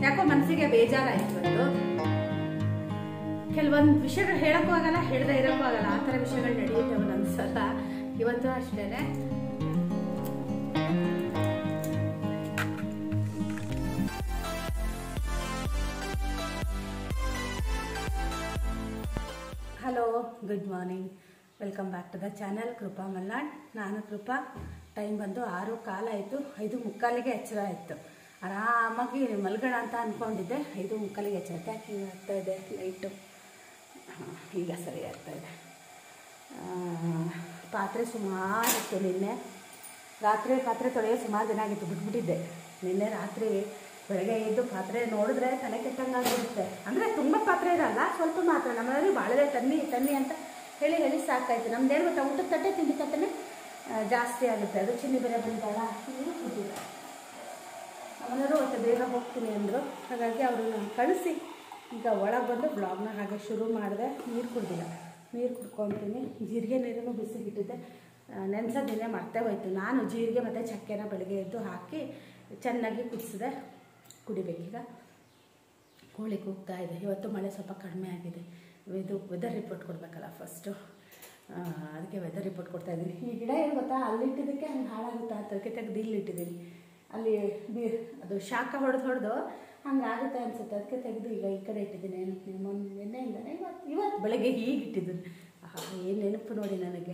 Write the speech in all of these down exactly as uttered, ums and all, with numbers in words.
ಯಾಕೋ ಮನಸ್ಸಿಗೆ ಬೇಜಾರಾಯ್ತು ಇವತ್ತು. ಕೆಲವೊಂದು ವಿಷಯಗಳು ಹೇಳಕ್ಕೂ ಆಗಲ್ಲ, ಹೇಳದೆ ಇರೋಕ್ಕೂ ಆಗಲ್ಲ, ಆ ಥರ ವಿಷಯಗಳು ನಡೆಯುತ್ತೆ ಒಂದೊಂದ್ಸಲ. ಇವತ್ತು ಅಷ್ಟೇನೆ. Hello, good morning, welcome back to the channel Krupa Malnad. ನಾನು ಕೃಪಾ. ಟೈಮ್ ಬಂದು ಆರು ಕಾಲ ಆಯಿತು. ಐದು ಮುಕ್ಕಾಲಿಗೆ ಎಚ್ಚರ ಆಯಿತು. ಆರಾಮಾಗಿ ಮಲ್ಗೋಣ ಅಂತ ಅಂದ್ಕೊಂಡಿದ್ದೆ. ಐದು ಮುಕ್ಕಾಲಿಗೆ ಎಚ್ಚರ ಆಯ್ತು. ಯಾಕೆ ಹಿಂಗೆ ಆಗ್ತಾ ಇದೆ ಲೈಟು? ಈಗ ಸರಿ ಆಗ್ತಾ ಇದೆ. ಪಾತ್ರೆ ಸುಮಾರು ಇತ್ತು. ನಿನ್ನೆ ರಾತ್ರಿ ಪಾತ್ರೆ ತೊಳೆಯೋ ಸುಮಾರು ದಿನ ಆಗಿತ್ತು, ಬಿಟ್ಬಿಟ್ಟಿದ್ದೆ. ನಿನ್ನೆ ರಾತ್ರಿ ಬೆಳಗ್ಗೆ ಎದ್ದು ಪಾತ್ರೆ ನೋಡಿದ್ರೆ ತಲೆ ಕೆಟ್ಟಂಗಾಗ್ಬಿಡುತ್ತೆ. ಅಂದರೆ ತುಂಬ ಪಾತ್ರೆ ಇರಲ್ಲ, ಸ್ವಲ್ಪ ಮಾತ್ರ. ನಮ್ಮಲ್ಲಿ ಬಾಳದೆ ತನ್ನಿ ತನ್ನಿ ಅಂತ ಹೇಳಿ ಹೇಳಿ ಸಾಕಾಯ್ತು. ನಮ್ದೇನು ಗೊತ್ತಾ, ಊಟದ ತಟ್ಟೆ ತಿಂಡಿ ತಟ್ಟೆ ಜಾಸ್ತಿ ಆಗುತ್ತೆ. ಅದು ಚಿನ್ನಿ ಬೇರೆ ಬಂದಾಳ, ನೀರು ಕುಡಿದಿಲ್ಲ. ನಮ್ಮನೆಯವರು ಅವತ್ತು ಬೇಗ ಹೋಗ್ತೀನಿ ಅಂದರು. ಹಾಗಾಗಿ ಅವ್ರನ್ನ ಕಳಿಸಿ ಈಗ ಒಳಗೆ ಬಂದು ಬ್ಲಾಗ್ನ ಹಾಗೆ ಶುರು ಮಾಡಿದೆ. ನೀರು ಕುಡಿದಿಲ್ಲ, ನೀರು ಕುಡ್ಕೊತೀನಿ. ಜೀರಿಗೆ ನೀರನ್ನು ಬಿಸಿಗಿಟ್ಟಿದ್ದೆ. ನೆನೆಸೋದಿನ್ನೇ ಮರ್ತೇ ಹೋಯ್ತು. ನಾನು ಜೀರಿಗೆ ಮತ್ತು ಚಕ್ಕೆನ ಬೆಳಗ್ಗೆ ಎದ್ದು ಹಾಕಿ ಚೆನ್ನಾಗಿ ಕುದಿಸಿದೆ. ಕುಡಿಬೇಕೀಗ. ಕೋಳಿ ಕೂಗ್ತಾ ಇದೆ. ಇವತ್ತು ಮಳೆ ಸ್ವಲ್ಪ ಕಡಿಮೆ ಆಗಿದೆ. ಇದು ವೆದರ್ ರಿಪೋರ್ಟ್ ಕೊಡಬೇಕಲ್ಲ ಫಸ್ಟು, ಅದಕ್ಕೆ ವೆದರ್ ರಿಪೋರ್ಟ್ ಕೊಡ್ತಾಯಿದ್ದೀನಿ. ಈ ಗಿಡ ಏನು ಗೊತ್ತಾ, ಅಲ್ಲಿಟ್ಟಿದ್ದಕ್ಕೆ ಹಂಗೆ ಹಾಳಾಗುತ್ತೆ. ಅದಕ್ಕೆ ತೆಗೆದು ಇಲ್ಲಿ ಇಟ್ಟಿದ್ದೀನಿ. ಅಲ್ಲಿ ಬಿ ಅದು ಶಾಖ ಹೊಡೆದು ಹೊಡೆದು ಹಂಗಾಗುತ್ತೆ ಅನಿಸುತ್ತೆ. ಅದಕ್ಕೆ ತೆಗೆದು ಈಗ ಈ ಕಡೆ ಇಟ್ಟಿದ್ದೀನಿ. ಮೊನ್ನೆ ನಿನ್ನೆಯಿಂದನೇ ಇವತ್ತು ಇವತ್ತು ಬೆಳಗ್ಗೆ ಹೀಗೆ ಇಟ್ಟಿದ್ದೀನಿ. ಏನು ನೆನಪು ನೋಡಿ ನನಗೆ.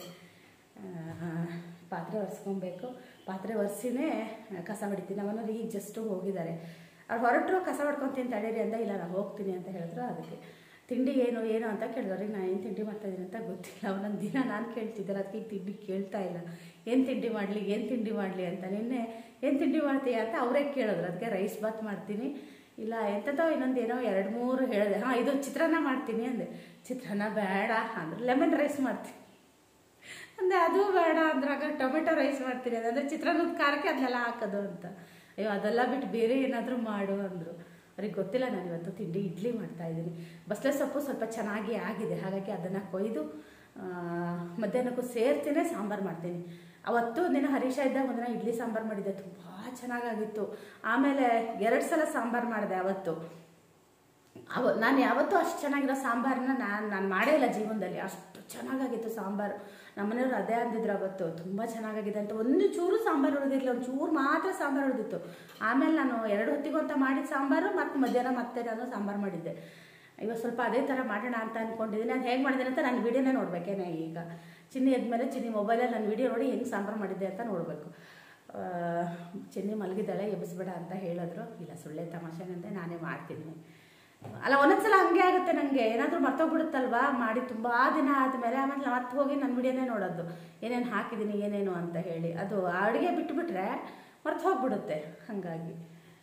ಪಾತ್ರೆ ಒರೆಸ್ಕೊಬೇಕು. ಪಾತ್ರೆ ಒರೆಸಿನೇ ಕಸ ಹೊಡಿತೀನಿ. ಅವನವ್ರು ಈಗ ಜಸ್ಟು ಹೋಗಿದ್ದಾರೆ. ಅವ್ರು ಹೊರಟರು ಕಸ ಹೊಡ್ಕೊತೀನಿ ತಡೀರಿ ಅಂತ. ಇಲ್ಲ ನಾನು ಹೋಗ್ತೀನಿ ಅಂತ ಹೇಳಿದ್ರು. ಅದಕ್ಕೆ ತಿಂಡಿ ಏನು ಏನು ಅಂತ ಕೇಳಿದವ್ರಿಗೆ ನಾನು ಏನು ತಿಂಡಿ ಮಾಡ್ತಾಯಿದ್ದೀನಿ ಅಂತ ಗೊತ್ತಿಲ್ಲ. ಅವನೊಂದು ದಿನ ನಾನು ಕೇಳ್ತಿದ್ದಾರೆ, ಅದಕ್ಕೆ ಈಗ ತಿಂಡಿ ಕೇಳ್ತಾ ಇಲ್ಲ. ಏನು ತಿಂಡಿ ಮಾಡಲಿ ಏನು ತಿಂಡಿ ಮಾಡಲಿ ಅಂತ. ನಿನ್ನೆ ಏನು ತಿಂಡಿ ಮಾಡ್ತೀಯ ಅಂತ ಅವರೇ ಕೇಳಿದ್ರು. ಅದಕ್ಕೆ ರೈಸ್ ಬಾತ್ ಮಾಡ್ತೀನಿ, ಇಲ್ಲ ಎಂಥದೋ ಇನ್ನೊಂದು ಏನೋ ಎರಡು ಮೂರು ಹೇಳಿದೆ. ಹಾಂ, ಇದು ಚಿತ್ರಾನ್ನ ಮಾಡ್ತೀನಿ ಅಂದೆ. ಚಿತ್ರಾನ್ನ ಬೇಡ ಅಂದ್ರೆ ಲೆಮನ್ ರೈಸ್ ಮಾಡ್ತೀನಿ ಅಂದರೆ ಅದು ಬೇಡ ಅಂದ್ರಾಗ ಟೊಮೆಟೊ ರೈಸ್ ಮಾಡ್ತೀನಿ ಅಂದರೆ ಚಿತ್ರಾನ್ನದ ಖಾರಕ್ಕೆ ಅದನ್ನೆಲ್ಲ ಹಾಕೋದು ಅಂತ. ಅಯ್ಯೋ ಅದೆಲ್ಲ ಬಿಟ್ಟು ಬೇರೆ ಏನಾದರೂ ಮಾಡು ಅಂದರು. ಅವ್ರಿಗೆ ಗೊತ್ತಿಲ್ಲ. ನಾನು ಇವತ್ತು ತಿಂಡಿ ಇಡ್ಲಿ ಮಾಡ್ತಾಯಿದ್ದೀನಿ. ಬಸಳೆ ಸೊಪ್ಪು ಸ್ವಲ್ಪ ಚೆನ್ನಾಗಿ ಆಗಿದೆ, ಹಾಗಾಗಿ ಅದನ್ನು ಕೊಯ್ದು ಮಧ್ಯಾಹ್ನಕ್ಕೂ ಸೇರ್ತೀನಿ ಸಾಂಬಾರು ಮಾಡ್ತೀನಿ. ಅವತ್ತು ದಿನ ಹರೀಶ ಇದ್ದಾಗ ಒಂದಿನ ಇಡ್ಲಿ ಸಾಂಬಾರು ಮಾಡಿದ್ದೆ, ತುಂಬ ಚೆನ್ನಾಗಾಗಿತ್ತು. ಆಮೇಲೆ ಎರಡು ಸಲ ಸಾಂಬಾರು ಮಾಡಿದೆ ಅವತ್ತು. ಅವ ನಾನು ಯಾವತ್ತೂ ಅಷ್ಟು ಚೆನ್ನಾಗಿರೋ ಸಾಂಬಾರನ್ನ ನಾನು ನಾನು ಮಾಡೇ ಇಲ್ಲ ಜೀವನದಲ್ಲಿ. ಅಷ್ಟು ಚೆನ್ನಾಗಾಗಿತ್ತು ಸಾಂಬಾರು. ನಮ್ಮನೆಯವ್ರು ಅದೇ ಅಂದಿದ್ರು ಅವತ್ತು, ತುಂಬ ಚೆನ್ನಾಗಾಗಿದೆ ಅಂತ. ಒಂದು ಚೂರು ಸಾಂಬಾರು ಉಳಿದಿರಲಿಲ್ಲ, ಒಂದು ಚೂರು ಮಾತ್ರ ಸಾಂಬಾರು ಉಳಿದಿತ್ತು. ಆಮೇಲೆ ನಾನು ಎರಡು ಹೊತ್ತಿಗೂ ಅಂತ ಮಾಡಿದ ಸಾಂಬಾರು ಮತ್ತು ಮಧ್ಯಾಹ್ನ ಮತ್ತೆ ನಾನು ಸಾಂಬಾರು ಮಾಡಿದ್ದೆ. ಇವಾಗ ಸ್ವಲ್ಪ ಅದೇ ಥರ ಮಾಡೋಣ ಅಂತ ಅಂದ್ಕೊಂಡಿದ್ದೀನಿ. ಅದು ಹೇಗೆ ಮಾಡಿದ್ದೀನಿ ಅಂತ ನಾನು ವೀಡಿಯೋನೇ ನೋಡಬೇಕೇನೆ. ಈಗ ಚಿನ್ನಿ ಎದ್ಮೇಲೆ ಚಿನ್ನಿ ಮೊಬೈಲಲ್ಲಿ ನಾನು ವೀಡಿಯೋ ನೋಡಿ ಹೆಂಗೆ ಸಾಂಬಾರು ಮಾಡಿದ್ದೆ ಅಂತ ನೋಡಬೇಕು. ಚಿನ್ನಿ ಮಲಗಿದ್ದಾಳೆ, ಎಬ್ಬಿಸ್ಬೇಡ ಅಂತ ಹೇಳಿದ್ರು. ಇಲ್ಲ ಸುಳ್ಳೆ ತಮಾಷೆನಂತೆ ನಾನೇ ಮಾಡ್ತೀನಿ. ಅಲ್ಲ ಒಂದೊಂದ್ಸಲ ಹಂಗೆ ಆಗುತ್ತೆ ನನಗೆ. ಏನಾದರೂ ಮರ್ತೋಗ್ಬಿಡುತ್ತಲ್ವಾ ಮಾಡಿ ತುಂಬ ದಿನ ಆದಮೇಲೆ. ಆಮೇಲೆ ಮತ್ತೆ ಹೋಗಿ ನನ್ನ ವಿಡಿಯೋನೇ ನೋಡೋದು, ಏನೇನು ಹಾಕಿದ್ದೀನಿ ಏನೇನು ಅಂತ ಹೇಳಿ. ಅದು ಅಡುಗೆ ಬಿಟ್ಟುಬಿಟ್ರೆ ಮರ್ತು ಹೋಗ್ಬಿಡುತ್ತೆ. ಹಾಗಾಗಿ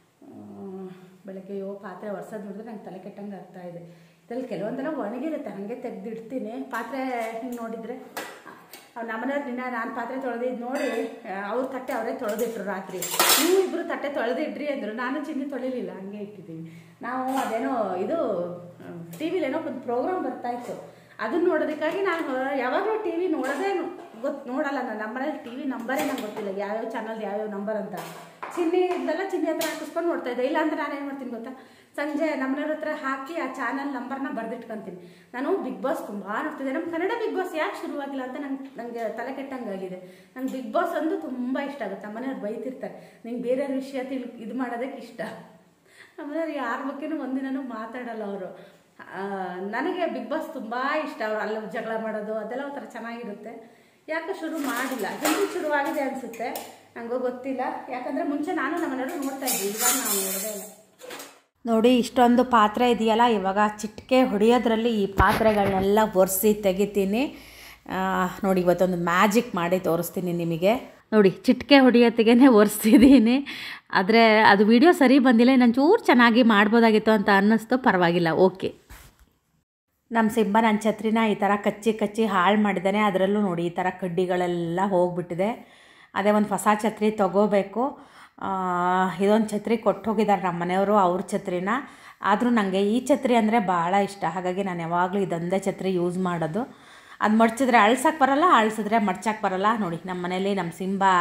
ಬೆಳಗ್ಗೆ ಯೋ ಪಾತ್ರೆ ಒರೆಸೋದು ನೋಡಿದ್ರೆ ನಂಗೆ ತಲೆ ಕೆಟ್ಟಂಗೆ ಆಗ್ತಾಯಿದೆ. ಇದರಲ್ಲಿ ಕೆಲವೊಂದೆಲ್ಲ ಒಣಗಿರುತ್ತೆ, ಹಾಗೆ ತೆಗೆದಿಡ್ತೀನಿ. ಪಾತ್ರೆ ಹಿಂಗೆ ನೋಡಿದರೆ ಅವ್ರು ನಮ್ಮನೆಯವ್ರು ದಿನ ನಾನು ಪಾತ್ರೆ ತೊಳೆದಿದ್ದು ನೋಡಿ ಅವ್ರ ತಟ್ಟೆ ಅವರೇ ತೊಳೆದಿಟ್ರು ರಾತ್ರಿ. ನೀವು ಇಬ್ಬರು ತಟ್ಟೆ ತೊಳೆದಿಡ್ರಿ ಅಂದರು. ನಾನು ಚಿನ್ನಿ ತೊಳಿಲಿಲ್ಲ, ಹಂಗೆ ಇಟ್ಟಿದ್ದೀನಿ. ನಾವು ಅದೇನೋ ಇದು ಟಿ ವಿಲೇನೋ ಒಂದು ಪ್ರೋಗ್ರಾಮ್ ಬರ್ತಾಯಿತ್ತು, ಅದನ್ನು ನೋಡೋದಕ್ಕಾಗಿ ನಾನು ಯಾವಾಗಲೂ ಟಿ ವಿ ನೋಡೋದೇ ಗೊತ್ತು ನೋಡಲ್ಲ. ನಾನು ನಮ್ಮನೇಲಿ ಟಿ ವಿ ನಂಬರೇ ನಂಗೆ ಗೊತ್ತಿಲ್ಲ, ಯಾವ್ಯಾವ ಚಾನಲ್ ಯಾವ್ಯಾವ ನಂಬರ್ ಅಂತ. ಚಿನ್ನಿ ಇದೆಲ್ಲ ಚಿನ್ನಿ ಹತ್ರ ಹಾಕಿಸ್ಕೊಂಡು ನೋಡ್ತಾಯಿದ್ದೆ. ಇಲ್ಲಾಂದ್ರೆ ನಾನು ಏನು ಮಾಡ್ತೀನಿ ಗೊತ್ತಾ, ಸಂಜೆ ನಮ್ಮನೆಯವ್ರ ಹತ್ರ ಹಾಕಿ ಆ ಚಾನಲ್ ನಂಬರ್ನ ಬರೆದಿಟ್ಕೊತೀನಿ. ನಾನು ಬಿಗ್ ಬಾಸ್ ತುಂಬ ನೋಡ್ತಿದ್ದೆ. ನಮ್ಮ ಕನ್ನಡ ಬಿಗ್ ಬಾಸ್ ಯಾಕೆ ಶುರುವಾಗಿಲ್ಲ ಅಂತ ನಂಗೆ ನನಗೆ ತಲೆ ಕೆಟ್ಟಂಗಾಗಿದೆ. ನಂಗೆ ಬಿಗ್ ಬಾಸ್ ಅಂದು ತುಂಬ ಇಷ್ಟ ಆಗುತ್ತೆ. ನಮ್ಮನೆಯವ್ರು ಬೈತಿರ್ತಾರೆ, ನಿಂಗೆ ಬೇರೆಯವ್ರ ವಿಷಯ ತಿಳ್ ಇದು ಮಾಡೋದಕ್ಕೆ ಇಷ್ಟ. ನಮ್ಮನೆಯವ್ರು ಯಾರ ಬಗ್ಗೆನೂ ಒಂದಿನೂ ಮಾತಾಡಲ್ಲ ಅವರು. ನನಗೆ ಬಿಗ್ ಬಾಸ್ ತುಂಬ ಇಷ್ಟ. ಅವ್ರು ಅಲ್ಲಿ ಜಗಳ ಮಾಡೋದು ಅದೆಲ್ಲ ಒಂಥರ ಚೆನ್ನಾಗಿರುತ್ತೆ. ಯಾಕೆ ಶುರು ಮಾಡಿಲ್ಲ, ಹಿಂದೆ ಶುರುವಾಗಿದೆ ಅನಿಸುತ್ತೆ, ನನಗೂ ಗೊತ್ತಿಲ್ಲ. ಯಾಕಂದರೆ ಮುಂಚೆ ನಾನು ನಮ್ಮನೆಯವರು ನೋಡ್ತಾ ಇದ್ವಿ, ಇವಾಗ ನಾವು ನೋಡೋದೇ ಇಲ್ಲ. ನೋಡಿ ಇಷ್ಟೊಂದು ಪಾತ್ರೆ ಇದೆಯಲ್ಲ, ಇವಾಗ ಚಿಟಿಕೆ ಹೊಡೆಯೋದ್ರಲ್ಲಿ ಈ ಪಾತ್ರೆಗಳನ್ನೆಲ್ಲ ಒರೆಸಿ ತೆಗಿತೀನಿ. ನೋಡಿ ಇವತ್ತೊಂದು ಮ್ಯಾಜಿಕ್ ಮಾಡಿ ತೋರಿಸ್ತೀನಿ ನಿಮಗೆ. ನೋಡಿ ಚಿಟಿಕೆ ಹೊಡೆಯೋತ್ತಿಗೆ ಒರೆಸಿದ್ದೀನಿ. ಆದರೆ ಅದು ವಿಡಿಯೋ ಸರಿ ಬಂದಿಲ್ಲ, ನಾನು ಚೂರು ಚೆನ್ನಾಗಿ ಮಾಡ್ಬೋದಾಗಿತ್ತು ಅಂತ ಅನ್ನಿಸ್ತು. ಪರವಾಗಿಲ್ಲ, ಓಕೆ. ನಮ್ಮ ಸಿಂಬ ನನ್ನ ಛತ್ರಿನ ಈ ಥರ ಕಚ್ಚಿ ಕಚ್ಚಿ ಹಾಳು ಮಾಡಿದ್ದಾನೆ. ಅದರಲ್ಲೂ ನೋಡಿ ಈ ಥರ ಕಡ್ಡಿಗಳೆಲ್ಲ ಹೋಗಿಬಿಟ್ಟಿದೆ. ಅದೇ ಒಂದು ಹೊಸ ಛತ್ರಿ ತೊಗೋಬೇಕು. ಇದೊಂದು ಛತ್ರಿ ಕೊಟ್ಟು ಹೋಗಿದ್ದಾರೆ ನಮ್ಮ ಮನೆಯವರು, ಅವ್ರ ಛತ್ರಿನ. ಆದರೂ ನನಗೆ ಈ ಛತ್ರಿ ಅಂದರೆ ಭಾಳ ಇಷ್ಟ, ಹಾಗಾಗಿ ನಾನು ಯಾವಾಗಲೂ ಇದೊಂದೇ ಛತ್ರಿ ಯೂಸ್ ಮಾಡೋದು. ಅದು ಮಡ್ಚಿದ್ರೆ ಅಳ್ಸಕ್ಕೆ ಬರೋಲ್ಲ, ಅಳ್ಸಿದ್ರೆ ಮಡ್ಚಕ್ಕೆ ಬರೋಲ್ಲ. ನೋಡಿ ನಮ್ಮ ಮನೇಲಿ ನಮ್ಮ ಸಿಂಬ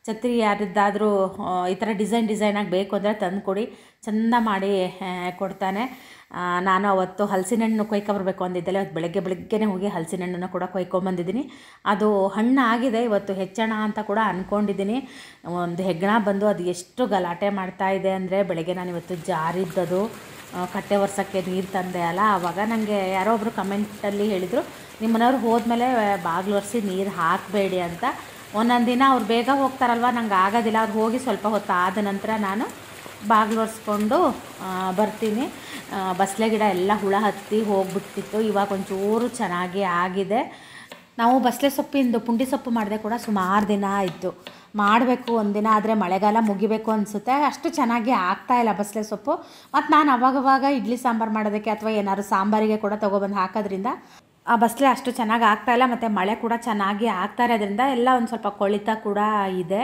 ಛತ್ರಿ ಯಾರಿದ್ದಾದರೂ ಈ ಥರ ಡಿಸೈನ್ ಡಿಸೈನಾಗಿ ಬೇಕು ಅಂದರೆ ತಂದು ಕೊಡಿ, ಚೆಂದ ಮಾಡಿ ಕೊಡ್ತಾನೆ. ನಾನು ಅವತ್ತು ಹಲಸಿನ ಹಣ್ಣು ಕೊಯ್ಕೊಬರ್ಬೇಕು ಅಂದಿದ್ದೆಲ್ಲ ಇವತ್ತು ಬೆಳಗ್ಗೆ ಬೆಳಗ್ಗೆನೇ ಹೋಗಿ ಹಲಸಿನ ಹಣ್ಣನ್ನು ಕೂಡ ಕೊಯ್ಕೊಂಬಂದಿದ್ದೀನಿ. ಅದು ಹಣ್ಣು ಆಗಿದೆ, ಇವತ್ತು ಹೆಚ್ಚೋಣ ಅಂತ ಕೂಡ ಅಂದ್ಕೊಂಡಿದ್ದೀನಿ. ಒಂದು ಹೆಗ್ಗಣ ಬಂದು ಅದು ಎಷ್ಟು ಗಲಾಟೆ ಮಾಡ್ತಾಯಿದೆ ಅಂದರೆ, ಬೆಳಗ್ಗೆ ನಾನು ಇವತ್ತು ಜಾರಿದ್ದದು ಕಟ್ಟೆ ಒರ್ಸೋಕ್ಕೆ ನೀರು ತಂದೆ ಅಲ್ಲ, ಆವಾಗ ನನಗೆ ಯಾರೋ ಒಬ್ಬರು ಕಮೆಂಟಲ್ಲಿ ಹೇಳಿದರು, ನಿಮ್ಮ ಮನೆಯವ್ರು ಹೋದ್ಮೇಲೆ ಬಾಗಿಲು ಒರೆಸಿ ನೀರು ಹಾಕಬೇಡಿ ಅಂತ. ಒಂದೊಂದು ದಿನ ಅವ್ರು ಬೇಗ ಹೋಗ್ತಾರಲ್ವ, ನಂಗೆ ಆಗೋದಿಲ್ಲ. ಅವ್ರು ಹೋಗಿ ಸ್ವಲ್ಪ ಹೊತ್ತು ಆದ ನಂತರ ನಾನು ಬಾಗಿಲು ಒರೆಸ್ಕೊಂಡು ಬರ್ತೀನಿ. ಬಸಳೆ ಗಿಡ ಎಲ್ಲ ಹುಳ ಹತ್ತಿ ಹೋಗ್ಬಿಟ್ಟಿತ್ತು, ಇವಾಗ ಒಂಚೂರು ಚೆನ್ನಾಗಿ ಆಗಿದೆ. ನಾವು ಬಸಳೆ ಸೊಪ್ಪಿಂದು ಪುಂಡಿ ಸೊಪ್ಪು ಮಾಡಿದೆ ಕೂಡ ಸುಮಾರು ದಿನ ಆಯಿತು, ಮಾಡಬೇಕು ಒಂದಿನ, ಆದರೆ ಮಳೆಗಾಲ ಮುಗಿಬೇಕು ಅನಿಸುತ್ತೆ. ಅಷ್ಟು ಚೆನ್ನಾಗಿ ಆಗ್ತಾಯಿಲ್ಲ ಬಸಳೆ ಸೊಪ್ಪು. ಮತ್ತು ನಾನು ಅವಾಗವಾಗ ಇಡ್ಲಿ ಸಾಂಬಾರು ಮಾಡೋದಕ್ಕೆ ಅಥವಾ ಏನಾದ್ರು ಸಾಂಬಾರಿಗೆ ಕೂಡ ತೊಗೊಬಂದು ಹಾಕೋದ್ರಿಂದ ಆ ಬಸಳೆ ಅಷ್ಟು ಚೆನ್ನಾಗಿ ಆಗ್ತಾಯಿಲ್ಲ. ಮತ್ತು ಮಳೆ ಕೂಡ ಚೆನ್ನಾಗಿ ಆಗ್ತಾ ಇರೋದ್ರಿಂದ ಎಲ್ಲ ಒಂದು ಸ್ವಲ್ಪ ಕೊಳಿತಾ ಕೂಡ ಇದೆ.